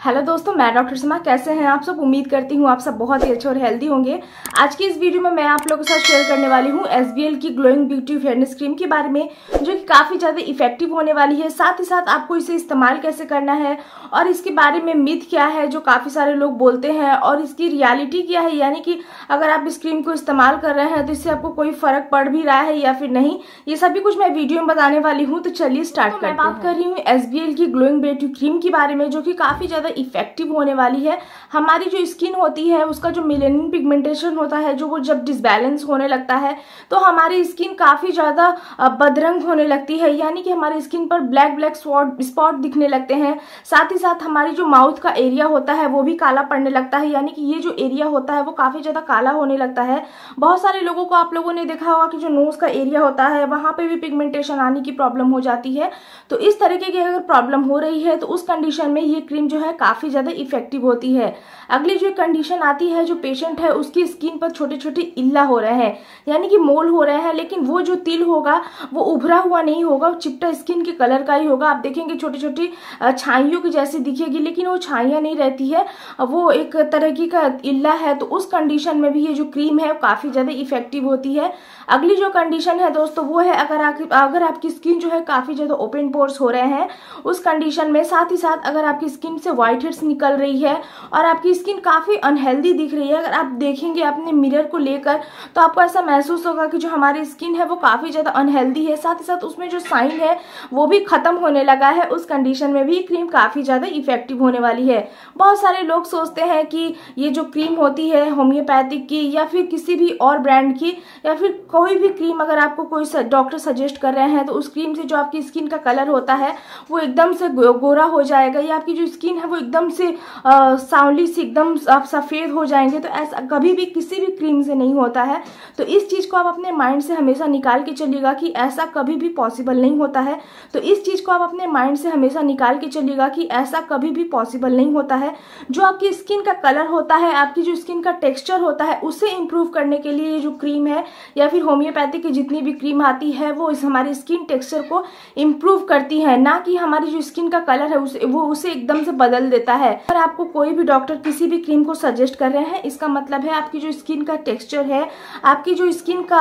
Hello दोस्तों, मैं doctor समा। कैसे हैं आप सब? उम्मीद करती हूँ आप सब बहुत ही अच्छे और हेल्दी होंगे। आज की इस वीडियो में मैं आप लोगों के साथ शेयर करने वाली हूँ SBL की ग्लोइंग ब्यूटी फेयरनेस क्रीम के बारे में, जो कि काफ़ी ज़्यादा इफेक्टिव होने वाली है। साथ ही साथ आपको इसे इस्तेमाल कैसे करना है और इसके बारे में मिथ क्या है जो काफ़ी सारे लोग बोलते हैं, और इसकी रियलिटी क्या है, यानी कि अगर आप इस क्रीम को इस्तेमाल कर रहे हैं तो इससे आपको कोई फर्क पड़ भी रहा है या फिर नहीं, ये सभी कुछ मैं वीडियो में बताने वाली हूँ। तो चलिए स्टार्ट करते हैं। मैं बात कर रही हूँ SBL की ग्लोइंग ब्यूटी क्रीम के बारे में, जो कि काफ़ी ज़्यादा इफेक्टिव होने वाली है। हमारी जो स्किन होती है उसका जो मेलानिन पिगमेंटेशन होता है, जो वो जब डिसबैलेंस होने लगता है तो हमारी स्किन काफ़ी ज़्यादा बदरंग होने लगती है, यानी कि हमारी स्किन पर ब्लैक ब्लैक स्पॉट दिखने लगते हैं। साथ ही साथ हमारी जो माउथ का एरिया होता है वो भी काला पड़ने लगता है, यानी कि ये जो एरिया होता है वो काफ़ी ज़्यादा काला होने लगता है। बहुत सारे लोगों को आप लोगों ने देखा होगा कि जो नोज का एरिया होता है वहाँ पे भी पिगमेंटेशन आने की प्रॉब्लम हो जाती है। तो इस तरीके की अगर प्रॉब्लम हो रही है तो उस कंडीशन में ये क्रीम जो है काफ़ी ज़्यादा इफेक्टिव होती है। अगली जो कंडीशन आती है, जो पेशेंट है उसकी स्किन पर छोटे छोटे इल्ला हो रहे हैं, यानी कि मोल हो रहे हैं, लेकिन वो जो तिल होगा वो उभरा हुआ नहीं होगा, वो चिपटा स्किन के कलर का ही होगा। आप देखेंगे छोटी छोटी छाइयों की जैसी दिखेगी, लेकिन वो छाइयाँ नहीं रहती है, वो एक तरह की का इल्ला है। तो उस कंडीशन में भी ये जो क्रीम है काफ़ी ज़्यादा इफेक्टिव होती है। अगली जो कंडीशन है दोस्तों वो है अगर आपकी स्किन जो है काफ़ी ज़्यादा ओपन पोर्स हो रहे हैं, उस कंडीशन में। साथ ही साथ अगर आपकी स्किन से व्हाइट हेड्स निकल रही है और आपकी स्किन काफ़ी अनहेल्दी दिख रही है, अगर आप देखेंगे अपने मिरर को लेकर तो आपको ऐसा महसूस होगा कि जो हमारी स्किन है वो काफ़ी ज़्यादा अनहेल्दी है, साथ ही साथ उसमें जो साइन है वो भी ख़त्म होने लगा है, उस कंडीशन में भी क्रीम काफ़ी ज़्यादा इफेक्टिव होने वाली है। बहुत सारे लोग सोचते हैं कि ये जो क्रीम होती है होम्योपैथिक की या फिर किसी भी और ब्रांड की या फिर कोई भी क्रीम अगर आपको कोई डॉक्टर सजेस्ट कर रहे हैं तो उस क्रीम से जो आपकी स्किन का कलर होता है वो एकदम से गोरा हो जाएगा, या आपकी जो स्किन है वो एकदम से सांवली सी एकदम आप सफ़ेद हो जाएंगे। तो ऐसा कभी भी किसी भी क्रीम से नहीं होता है। तो इस चीज़ को आप अपने माइंड से हमेशा निकाल के चलिएगा कि ऐसा कभी भी पॉसिबल नहीं होता है। तो इस चीज़ को आप अपने माइंड से हमेशा निकाल के चलिएगा कि ऐसा कभी भी पॉसिबल नहीं होता है। जो आपकी स्किन का कलर होता है, आपकी जो स्किन का टेक्स्चर होता है, उसे इम्प्रूव करने के लिए ये जो क्रीम है या फिर होम्योपैथिक की जितनी भी क्रीम आती है वो हमारी स्किन टेक्सचर को इम्प्रूव करती है, ना कि हमारी जो स्किन का कलर है उसे एकदम से बदल देता है। अगर आपको कोई भी डॉक्टर किसी भी क्रीम को सजेस्ट कर रहे हैं, इसका मतलब है आपकी जो स्किन का टेक्सचर है, आपकी जो स्किन का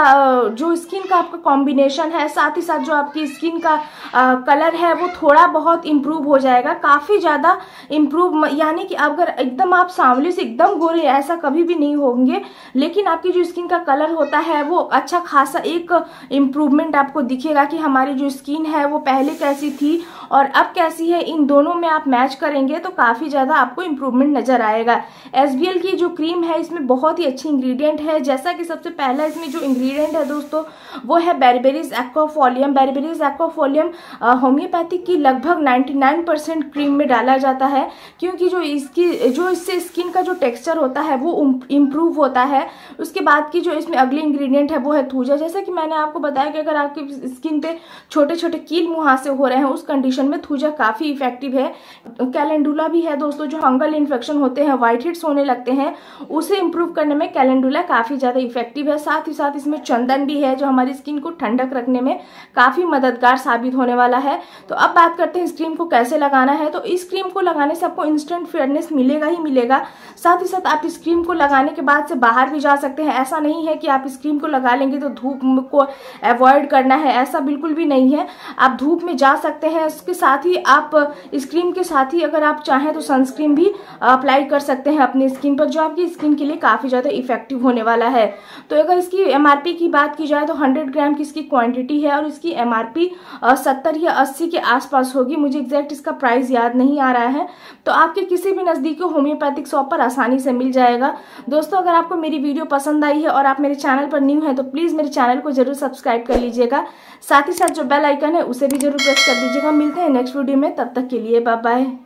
आपका कॉम्बिनेशन है, साथ ही साथ जो आपकी स्किन का कलर है वो थोड़ा बहुत इम्प्रूव हो जाएगा, काफ़ी ज़्यादा इम्प्रूव। यानी कि अगर एकदम आप सांवले से एकदम गोरे ऐसा कभी भी नहीं होंगे, लेकिन आपकी जो स्किन का कलर होता है वो अच्छा खासा एक इम्प्रूवमेंट आपको दिखेगा कि हमारी जो स्किन है वो पहले कैसी थी और अब कैसी है। इन दोनों में आप मैच करेंगे तो काफ़ी ज़्यादा आपको इम्प्रूवमेंट नज़र आएगा। SBL की जो क्रीम है इसमें बहुत ही अच्छी इंग्रेडिएंट है। जैसा कि सबसे पहला इसमें जो इंग्रेडिएंट है दोस्तों वो है बेरीबेरीज एक्वाफोलियम। बेरीबेरीज एक्वाफोलियम होम्योपैथिक की लगभग 99% क्रीम में डाला जाता है, क्योंकि जो इससे स्किन का जो टेक्स्चर होता है वो इम्प्रूव होता है। उसके बाद की जो इसमें अगली इंग्रेडिएंट है वो है थूजा। जैसा कि मैंने आपको बताया कि अगर आपकी स्किन पे छोटे छोटे कील मुहासे हो रहे हैं उस कंडीशन में थूजा काफ़ी इफेक्टिव है। कैलेंडुला भी है दोस्तों, जो फंगल इन्फेक्शन होते हैं, व्हाइट हेड्स होने लगते हैं, उसे इम्प्रूव करने में कैलेंडुला काफ़ी ज़्यादा इफेक्टिव है। साथ ही साथ इसमें चंदन भी है जो हमारी स्किन को ठंडक रखने में काफ़ी मददगार साबित होने वाला है। तो अब बात करते हैं इस क्रीम को कैसे लगाना है। तो इस क्रीम को लगाने से आपको इंस्टेंट फेयरनेस मिलेगा ही मिलेगा। साथ ही साथ आप इस क्रीम को लगाने के बाद से बाहर भी जा सकते हैं। ऐसा नहीं है कि आप इस क्रीम को लगा लेंगे तो धूप को अवॉइड करना है, ऐसा बिल्कुल भी नहीं है। आप धूप में जा सकते हैं। इसके साथ ही आप इस क्रीम के साथ ही अगर आप चाहें तो सनस्क्रीन भी अप्लाई कर सकते हैं अपनी स्किन पर, जो आपकी स्किन के लिए काफ़ी ज़्यादा इफेक्टिव होने वाला है। तो अगर इसकी MRP की बात की जाए तो 100 ग्राम की इसकी क्वांटिटी है और इसकी MRP 70 या 80 के आसपास होगी। मुझे एग्जैक्ट इसका प्राइस याद नहीं आ रहा है। तो आपके किसी भी नज़दीकी होम्योपैथिक शॉप पर आसानी से मिल जाएगा। दोस्तों, अगर आपको मेरी वीडियो पसंद आई है और आप मेरे चैनल पर न्यू हैं तो प्लीज़ मेरे चैनल को जरूर सब्सक्राइब कर लीजिएगा। साथ ही साथ जो बेल आइकन है उसे भी जरूर प्रेस कर दीजिएगा। मिलते हैं नेक्स्ट वीडियो में, तब तक के लिए बाय बाय।